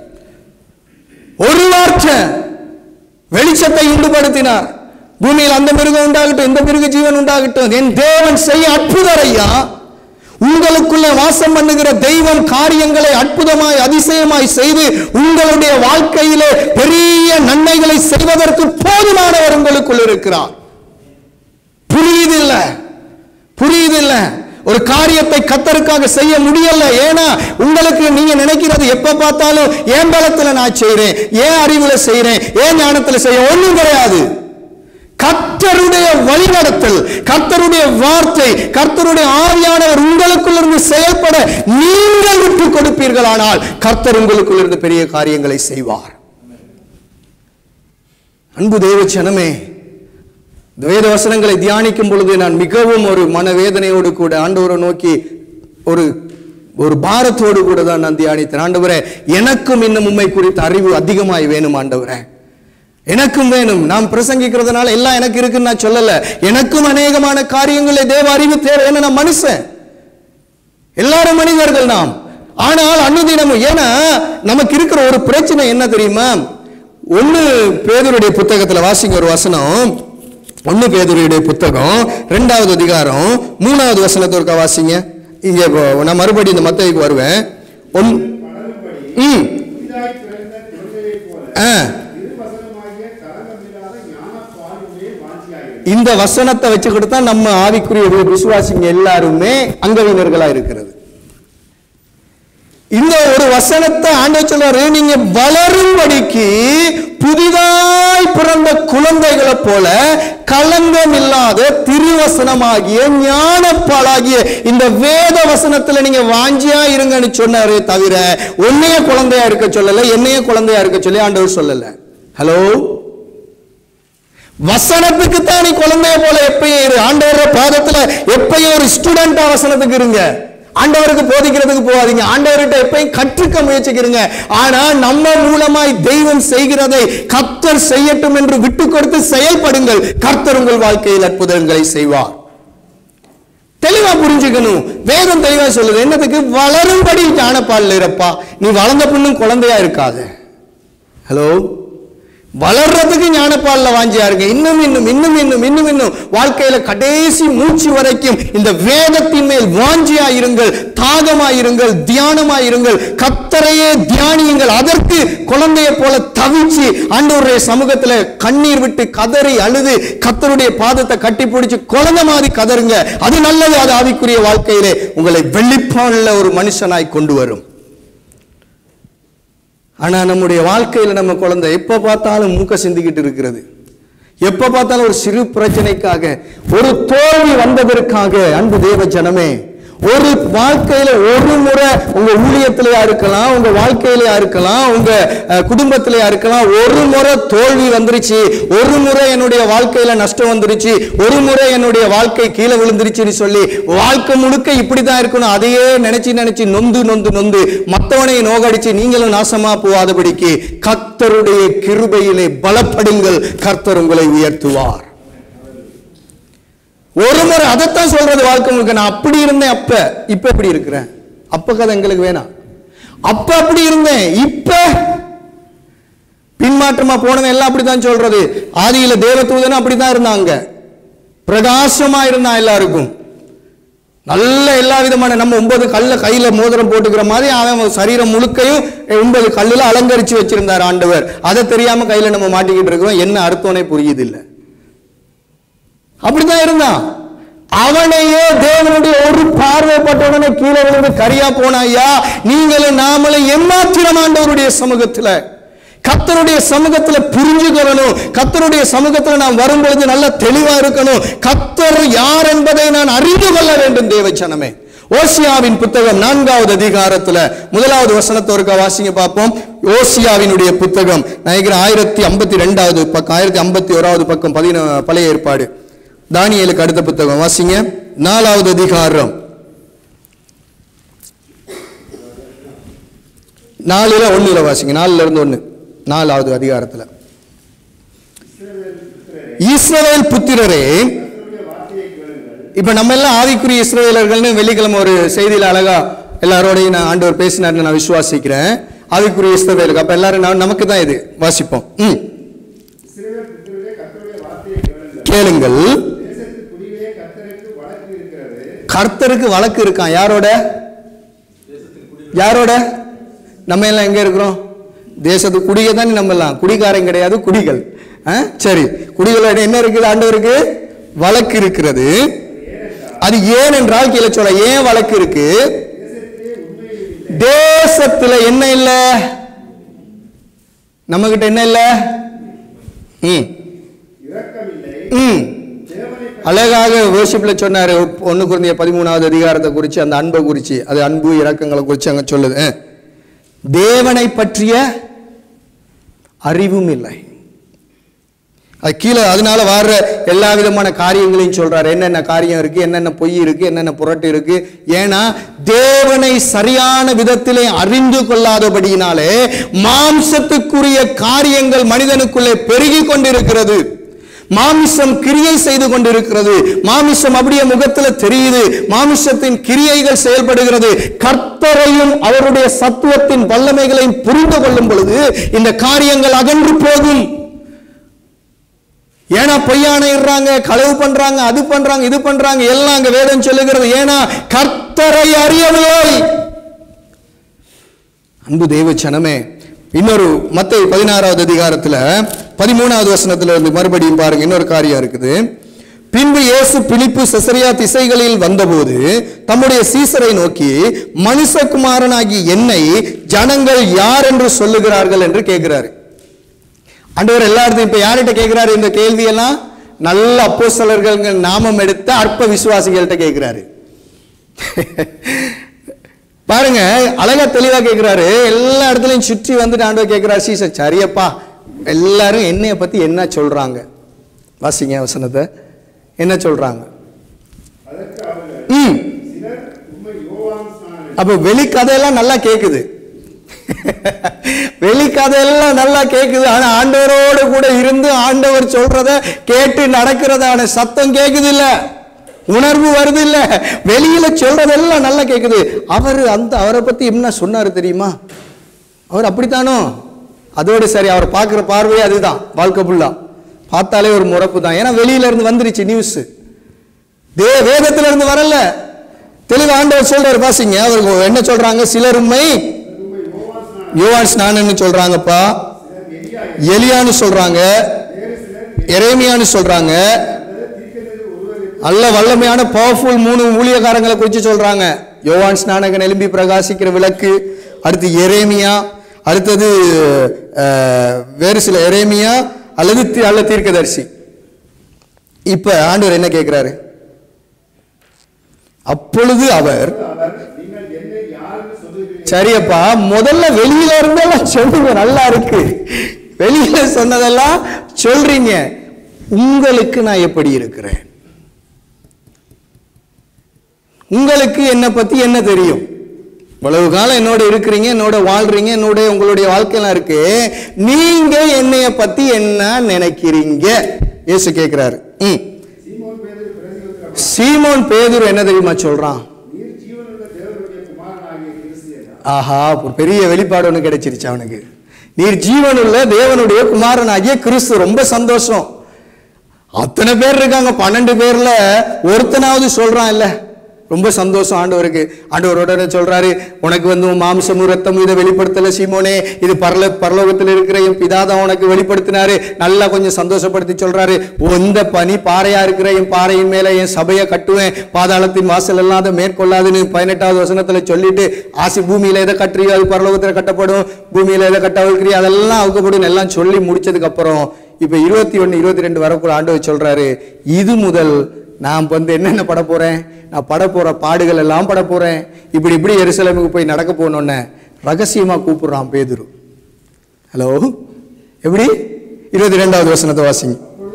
[SPEAKER 2] ஒரு வார்த்தை வெளிச்சத்தை உண்டுபடுத்தினார். பூமியில் அந்த மிருகம் உண்டாகட்டும், இந்த மிருக ஜீவன் உண்டாகட்டும். என் தேவன் செய்ய அற்புதர் ஐயா. உங்களுக்குள்ள வாசம் பண்ணுகிற தெய்வம் காரியங்களை அற்புதமாய் அதிசயமாய் செய்து உங்களுடைய வாழ்க்கையிலே பெரிய நன்மைகளை செய்வதற்கு போதுமானவர் உங்களுக்குள் இருக்கிறார். புரியுதில்ல, புரியுதில்ல. ஒரு காரியத்தை கர்த்தருக்காக செய்ய முடியல. ஏன்னா உங்களுக்கு நீங்க நினைக்கிறது, எப்ப பார்த்தாலும் ஏன் பலத்துல நான் செய்றேன், ஏன் அறிவுல செய்றேன், ஏன் ஞானத்துல செய்ய, ஒண்ணும் கிடையாது. கர்த்தருடைய வழிநடத்தல், கர்த்தருடைய வார்த்தை, கர்த்தருடைய ஆவியானவர் உங்களுக்குள் இருந்து செயல்பட நீங்கள் விட்டு கொடுப்பீர்களானால் கர்த்தர் உங்களுக்குள் இருந்து பெரிய காரியங்களை செய்வார். அன்பு தேவ ஜனமே, வேத வசனங்களை தியானிக்கும் பொழுது நான் மிகவும் ஒரு மனவேதனையோடு கூட ஆண்டவரை நோக்கி ஒரு ஒரு பாரத்தோடு கூட தான் நான் தியானித்தேன். ஆண்டவரே, எனக்கும் இன்னும் உம்மை குறித்த அறிவு அதிகமாய் வேணும். ஆண்டவரே, எனக்கும் வேணும். நாம் பிரசங்கிக்கிறதுனால எல்லாம் எனக்கு இருக்குன்னு நான் சொல்லல. எனக்கும் அநேகமான காரியங்களே தேவ அறிவு தேவை. என்ன, நான் மனுஷன், எல்லாரும் மனிதர்கள் நாம். ஆனால் அனுதினமும், ஏன்னா நமக்கு இருக்கிற ஒரு பிரச்சனை என்ன தெரியுமா? ஒன்னு பேதுருடைய புத்தகத்துல வாசிங்க ஒரு வசனம். ஒன்னு பேதுருடைய புத்தகம் இரண்டாவது அதிகாரம் மூணாவது வசனத்திற்கு வாசிங்க. இங்க நான் மறுபடியும் இந்த மத்தேயுக்கு வருவேன். ஒன் ம் ஆ இந்த வசனத்தை வச்சுக்கிட்டு தான் நம்ம ஆவிக்குரிய விசுவாசிங்க எல்லாருமே அங்கவீனர்களா இருக்கிறது. இந்த ஒரு வசனத்தை ஆண்டவர் சொல்றாரு, நீங்க வளரும்படிக்கு புதிதாய் பிறந்த குழந்தைகளை போல களங்கம் இல்லாத திருவசனமாகிய ஞானப்பாலாகிய இந்த வேத வசனத்துல நீங்க வாஞ்சியா இருங்கன்னு சொன்னாரே தவிர உன்னைய குழந்தையா இருக்க சொல்லல, என்னைய குழந்தையா இருக்க சொல்லி ஆண்டவர் சொல்லல. ஹலோ, வசனத்துக்கு தான் நீ குழந்தைய போல எப்பயும் இரு. ஆண்டவர் பாதத்துல எப்பயும் ஒரு ஸ்டூடெண்டா வசனத்துக்கு இருங்க. ஆண்டவருக்கு போதிக்கிறதுக்கு போகாதீங்க. ஆண்டவர்கிட்ட எப்பயும் கற்றுக்க முயற்சிக்கிறீங்க. ஆனா நம்ம மூலமாய் தெய்வம் செய்கிறதை கர்த்தர் செய்யட்டும் என்று விட்டு கொடுத்து செயல்படுங்கள். கர்த்தர் உங்கள் வாழ்க்கையில் அற்புதங்களை செய்வார். தெளிவா புரிஞ்சுக்கணும். வேதம் தெளிவா சொல்லுது, என்னதுக்கு? வளரும்படி ஞானப்பால் இருப்பா. நீ வளர்ந்த பின்னும் குழந்தையா இருக்காது. ஹலோ, வளர்றதுக்கு ஞானப்பால்ல வாஞ்சியா இருங்க. இன்னும் இன்னும் இன்னும் இன்னும் இன்னும் இன்னும் வாழ்க்கையில கடைசி மூச்சு வரைக்கும் இந்த வேதத்தின் மேல் வாஞ்சியா இருங்கள், தாகமா இருங்கள், தியானமா இருங்கள், கர்த்தரையே தியானியுங்கள். அதற்கு குழந்தையை போல தவிச்சு ஆண்டவருடைய சமூகத்துல கண்ணீர் விட்டு கதறி அழுது கர்த்தருடைய பாதத்தை கட்டி பிடிச்சு குழந்தை மாதிரி கதறுங்க. அது நல்லது. அது ஆவிக்குரிய வாழ்க்கையிலே உங்களை வெளிப்பாடுள்ள ஒரு மனுஷனாய் கொண்டு வரும். ஆனா நம்முடைய வாழ்க்கையில நம்ம குழந்தை எப்ப பார்த்தாலும் மூக்க சிந்திக்கிட்டு இருக்கிறது. எப்ப பார்த்தாலும் ஒரு சிறு பிரச்சனைக்காக, ஒரு தோல்வி வந்ததற்காக. அன்பு தேவ ஜனமே, ஒரு வாழ்க்கையில ஒரு முறை உங்க ஊழியத்திலேயா இருக்கலாம், உங்க வாழ்க்கையிலேயா இருக்கலாம், உங்க குடும்பத்திலேயா இருக்கலாம், ஒரு முறை தோல்வி வந்துருச்சு, ஒரு முறை என்னுடைய வாழ்க்கையில நஷ்டம் வந்துருச்சு, ஒரு முறை என்னுடைய வாழ்க்கை கீழே விழுந்துருச்சுன்னு சொல்லி வாழ்க்கை முழுக்க இப்படிதான் இருக்கணும் அதையே நினைச்சு நினைச்சு நொந்து நொந்து நொந்து மத்தவனை நோகடிச்சு நீங்களும் நாசமா போகாதபடிக்கு கர்த்தருடைய கிருபையிலே பலப்படுங்கள். கர்த்தர் உங்களை உயர்த்துவார். ஒரு முறை அதைத்தான் சொல்றது வாழ்க்கை முழுக்க. நான் அப்படி இருந்தேன் அப்ப, இப்ப எப்படி இருக்கிறேன்? அப்ப கதை எங்களுக்கு வேணாம். அப்ப அப்படி இருந்தேன், இப்ப பின்மாற்றமா போனவன் எல்லாம் அப்படித்தான் சொல்றது. ஆதியில தேவதூதனும் அப்படித்தான் இருந்தாங்க, பிரகாசமா இருந்தான். எல்லாருக்கும் நல்ல எல்லா விதமான, நம்ம ஒன்பது கல்ல கையில மோதிரம் போட்டுக்கிற மாதிரி அவன் சரீரம் முழுக்கையும் ஒன்பது கல்லுல அலங்கரிச்சு வச்சிருந்தார் ஆண்டவர். அதை தெரியாம கையில நம்ம மாட்டிக்கிட்டு இருக்கிறோம். என்ன அர்த்தம்னே புரியுது இல்ல. அப்படித்தான் இருந்தான். அவனையே தேவனுடைய ஒரு பார்வைப்பட்டவனை கீழே விழுந்து கரியா போனாயா. நீங்களும் நாமளும் எம்மாத்திரம் ஆண்டவருடைய சமூகத்துல, கர்த்தருடைய சமூகத்துல புரிஞ்சுக்கணும். கர்த்தருடைய சமூகத்துல நாம் வரும்பொழுது நல்ல தெளிவா இருக்கணும். கர்த்தர் யார் என்பதை நான் அறிந்து கொள்ள வேண்டும். தேவ ஜனமே, ஓசியாவின் புத்தகம் நான்காவது அதிகாரத்துல முதலாவது வசனத்தோருக்கா வாசிங்க பார்ப்போம். ஓசியாவினுடைய புத்தகம் நினைக்கிறேன் ஆயிரத்தி ஐம்பத்தி ரெண்டாவது பக்கம், ஆயிரத்தி ஐம்பத்தி ஓராவது பக்கம், பதின பழைய ஏற்பாடு, தானியேலுக்கு அடுத்த புத்தகம் வாசிங்க. நாலாவது அதிகாரம் நாலுல ஒண்ணுல வாசிங்க. நாலுல இருந்து ஒண்ணு, நாலாவது அதிகாரத்துல. இஸ்ரவேல் புத்திரரே, இப்ப நம்ம எல்லாம் ஆவிக்குரிய இஸ்ரவேலர்கள்னு வெள்ளிக்கிழமை ஒரு செய்தியில அழகா எல்லாரோடையும் நான் ஆண்டவர் பேசினார்னு நான் விசுவாசிக்கிறேன். ஆவிக்குரிய இஸ்ரவேலுக்கு அப்ப எல்லாரும் நமக்கு தான் இது வாசிப்போம். ம் கேளுங்கள். கர்த்தருக்கு வழக்கு இருக்கான். யாரோட? யாரோட? நம்ம எல்லாம் எங்க இருக்கிறோம்? தேசத்து குடியை தான் நம்ம எல்லாம். குடிகாரன் கிடையாது, குடிகள். சரி, குடிகளோட என்ன இருக்குது? ஆண்டவருக்கு வழக்கு இருக்கிறது. அது ஏன் என்றால் கீழே சொல்ல, ஏன் வழக்கு இருக்கு? தேசத்துல என்ன இல்ல? நம்ம கிட்ட என்ன இல்ல? ம் ம் அழகாக வர்ஷிப்ல சொன்னாரு. ஒன்னு குறைந்த பதிமூணாவது அதிகாரத்தை குறிச்சு, அந்த அன்பை குறிச்சு, அது அன்பு இரக்கங்களை குறிச்சு அங்க சொல்லுது. தேவனை பற்றிய அறிவும் இல்லை. அது கீழே அதனால வர்ற எல்லா விதமான காரியங்களையும் சொல்றாரு. என்னென்ன காரியம் இருக்கு, என்னென்ன பொய் இருக்கு, என்னென்ன புரட்டு இருக்கு. ஏன்னா தேவனை சரியான விதத்திலே அறிந்து கொள்ளாதபடியினாலே மாம்சத்துக்குரிய காரியங்கள் மனிதனுக்குள்ளே பெருகி கொண்டிருக்கிறது. மாமிசம் கிரியை செய்து கொண்டிருக்கிறது. மாமிசம் அப்படியே முகத்துல தெரியுது. மாமிசத்தின் கிரியைகள் செயல்படுகிறது. கர்த்தரையும் அவருடைய சத்துவத்தின் வல்லமைகளையும் புரிந்து கொள்ளும் பொழுது இந்த காரியங்கள் அகன்று போகும். ஏன்னா பொய்யானைறாங்க, களவு பண்றாங்க, அது பண்றாங்க, இது பண்றாங்க, எல்லாம் அங்க வேதம் சொல்லுகிறது. ஏன்னா கர்த்தரை அறியவில்லை. அன்பு தேவ ஜனமே, இன்னொரு மத்தேயு பதினாறாவது அதிகாரத்துல பதிமூணாவது வசனத்துல இருந்து மறுபடியும் பாருங்க. இன்னொரு காரியம் இருக்குது. பின்பு இயேசு பிலிப்பு செசரியா திசைகளில் வந்தபோது தம்முடைய சீசரை நோக்கி, மனுஷகுமாரனாகி என்னை ஜனங்கள் யார் என்று சொல்லுகிறார்கள் என்று கேட்கிறாரு. ஆண்டவர் எல்லாத்தையும் இப்ப யார்கிட்ட கேட்கிறாரு இந்த கேள்வியெல்லாம்? நல்ல அப்போஸ்தலர்கள் நாமம் எடுத்த அற்ப விசுவாசிகள்கிட்ட கேட்கிறாரு. பாருங்க, அழகா தெளிவா கேட்கிறாரு. எல்லா இடத்துலயும் சுற்றி வந்துட்டு ஆண்டவர் கேட்கிறாரு, சீசர் சரியப்பா எல்லாரும் என்னைய பத்தி என்ன சொல்றாங்க? வாசிங்க வசனத்தை. என்ன சொல்றாங்க? ம் அப்ப வெளிக்கதையெல்லாம் நல்லா கேக்குது. வெளிக்கதையெல்லாம் நல்லா கேக்குது. ஆனா ஆண்டவரோடு கூட இருந்து ஆண்டவர் சொல்றத கேட்டு நடக்கிறதான சத்தம் கேக்குது இல்ல, உணர்வு வருது இல்ல, வெளியில சொல்றதெல்லாம் நல்லா கேக்குது. அவரு அந்த அவரை பத்தி என்ன சொன்னாரு தெரியுமா? அவர் அப்படித்தானோ, அதோடு சரி. அவர் பார்க்குற பார்வையே அதுதான், வாழ்க்கை ஃபுல்லா பார்த்தாலே ஒரு முறப்பு தான். ஏன்னா வெளியில இருந்து வந்துருச்சு நியூஸ், தே வேதத்துல இருந்து வரல. தெளிவு ஆண்டவர் சொல்றாரு, பாசிங்க. அவர் என்ன சொல்றாங்க? சிலர் உண்மை யோவான் ஸ்நானன்னு சொல்றாங்கப்பா, எலியான்னு சொல்றாங்க, எரேமியான்னு சொல்றாங்க, நல்ல வல்லமையான பவர்ஃபுல் மூணு ஊழியக்காரங்களை குறித்து சொல்றாங்க. யோவான் ஸ்நானகன் எலும்பி பிரகாசிக்கிற விளக்கு, அடுத்து எரேமியா, அடுத்தது வேறு சில எரேமியா அல்லது அல்ல தீர்க்கதரிசி. இப்ப ஆண்டவர் என்ன கேட்கிறாரு? அப்பொழுது அவர், சரியப்பா முதல்ல வெளியில இருந்தெல்லாம் சொல்லுங்க, நல்லா இருக்கு, வெளியில சொன்னதெல்லாம் சொல்றீங்க, உங்களுக்கு நான் எப்படி இருக்கிறேன்? உங்களுக்கு என்னை பத்தி என்ன தெரியும்? இவ்வளவு காலம் என்னோட இருக்கிறீங்க, என்னோட வாழ்றீங்க, என்னோட உங்களுடைய வாழ்க்கையெல்லாம் இருக்கு, நீங்க என்னைய பத்தி என்ன நினைக்கிறீங்க? இயேசு கேட்கிறாரு. ம் சீமோன் பேதுரு என்ன தெரியுமா சொல்றான்? ஆஹா, ஒரு பெரிய வெளிப்பாடு ஒண்ணு கிடைச்சிருச்சு அவனுக்கு. நீர் ஜீவனுள்ள தேவனுடைய குமாரனாகிய கிறிஸ்து. ரொம்ப சந்தோஷம். அத்தனை பேர் இருக்காங்க, பன்னெண்டு பேர்ல ஒருத்தனாவது சொல்றான் இல்ல, ரொம்ப சந்தோஷம் ஆண்டவருக்கு. ஆண்டவரோட சொல்றாரு, உனக்கு வந்து மாம்சமும் ரத்தமும் இதை வெளிப்படுத்தல சீமோனே, இது பரல பரலோகத்தில் இருக்கிற என் பிதாதான் உனக்கு வெளிப்படுத்தினாரு. நல்லா கொஞ்சம் சந்தோஷப்படுத்தி சொல்றாரு, இந்த பனி பாறையா இருக்கிற என் பாறையின் மேல என் சபையை கட்டுவேன், பாதாளத்தின் வாசல் எல்லாம் அதை மேற்கொள்ளாதுன்னு பதினெட்டாவது வசனத்துல சொல்லிட்டு, ஆசி பூமியில எதை கட்டுறியோ அது பரலோகத்தில் கட்டப்படும், பூமியில எதை கட்ட வைக்கிறியோ அதெல்லாம் அவுக்கப்படும் எல்லாம் சொல்லி முடிச்சதுக்கு அப்புறம் இப்ப இருபத்தி ஒன்னு இருபத்தி ரெண்டு வரக்குள்ள ஆண்டவர் சொல்றாரு, இது முதல் நான் வந்து என்னென்ன பட போறேன், நான் பட போற பாடுகள் எல்லாம் பட போறேன், இப்படி இப்படி எருசலேமுக்கு போய் நடக்க போனோன்னு ரகசியமா கூப்பிடுறான் பேதுரு. ஹலோ, எப்படி? இருபத்தி ரெண்டாவது வசனத்தை வாசிங்க.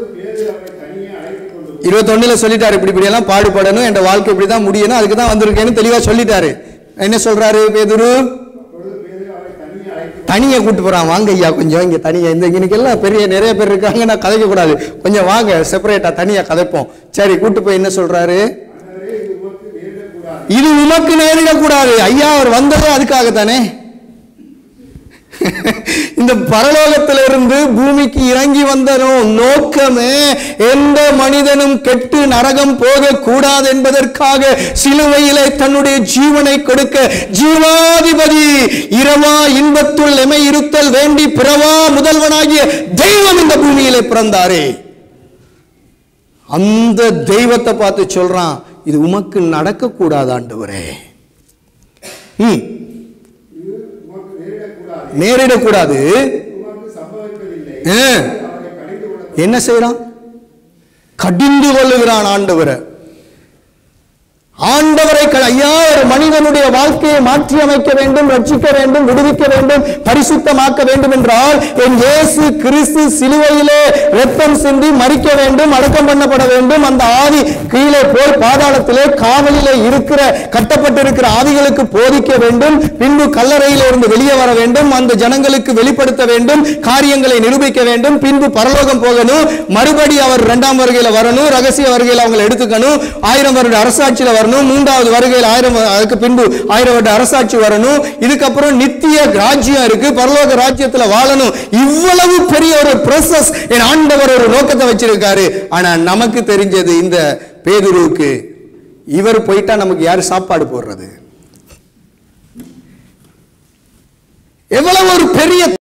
[SPEAKER 2] இருபத்தி ஒண்ணுல சொல்லிட்டாரு, இப்படி இப்படி எல்லாம் பாடுபடணும், என் வாழ்க்கை இப்படிதான் முடியணும், அதுக்கு தான் வந்திருக்கேன்னு தெளிவா சொல்லிட்டாரு. என்ன சொல்றாரு பேதுரு? தனியா கூட்டு போறான். வாங்க ஐயா கொஞ்சம் இங்க தனியா, இந்த இன்னைக்கு எல்லாம் பெரிய நிறைய பேர் இருக்காங்க, நான் கதைக்க கூடாது, கொஞ்சம் வாங்க செப்பரேட்டா தனியா கதைப்போம். சரி, கூட்டு போய் என்ன சொல்றாரு? இது உமக்கு நேரிடக்கூடாது. ஐயா அவர் வந்ததே அதுக்காகத்தானே. இந்த பரலோகத்திலிருந்து பூமிக்கு இறங்கி வந்தனும் நோக்கமே எந்த மனிதனும் கெட்டு நரகம் போக கூடாது என்பதற்காக சிலுவையிலே தன்னுடைய ஜீவனை கொடுக்க ஜீவாதிபதி இரவா இன்பத்துள் எமை இருத்தல் வேண்டி பிறவா முதல்வனாகிய தெய்வம் இந்த பூமியிலே பிறந்தாரே. அந்த தெய்வத்தை பார்த்து சொல்றான், இது உமக்கு நடக்க கூடாது ஆண்டவரே, நேரிடக்கூடாது. என்ன செய்யறான்? கடிந்து கொள்ளுகிறான் ஆண்டவரை. ஆண்டவரை ஐயா, ஒரு மனிதனுடைய வாழ்க்கையை மாற்றி அமைக்க வேண்டும், ரட்சிக்க வேண்டும், விடுவிக்க வேண்டும், பரிசுத்தமாக்க வேண்டும் என்றால் என் இயேசு கிறிஸ்து சிலுவையிலே இரத்தம் சிந்தி மரிக்க வேண்டும், அடக்கம் பண்ணப்பட வேண்டும். அந்த ஆவி கீழே போய் பாதாளத்திலே காவலிலே இருக்கிற கட்டப்பட்டிருக்கிற ஆவிகளுக்கு போதிக்க வேண்டும், பின்பு கல்லறையில இருந்து வெளியே வர வேண்டும், அந்த ஜனங்களுக்கு வெளிப்படுத்த வேண்டும், காரியங்களை நிரூபிக்க வேண்டும், பின்பு பரலோகம் போகணும், மறுபடி அவர் இரண்டாம் வருகையில வரணும், ரகசிய வருகையில் அவங்களை எடுத்துக்கணும், ஆயிரம் வருட அரசாட்சியில வரணும், மூன்றாவது வருகையில் ஆயிரம், அதுக்கு பின்பு ஆயிரம் வருட அரசாட்சி வரணும், இதுக்கப்புறம் நித்திய ராஜ்யம் இருக்கு, பரலோக ராஜ்யத்துல வாழணும். இவ்வளவு பெரிய ஒரு process என் ஆண்டவர் ஒரு நோக்கத்தை வச்சிருக்காரு. ஆனா நமக்கு தெரிஞ்சது இந்த பேதுருவுக்கு, இவர் போயிட்டா நமக்கு யாரு சாப்பாடு போடுறது? எவ்வளவு ஒரு பெரிய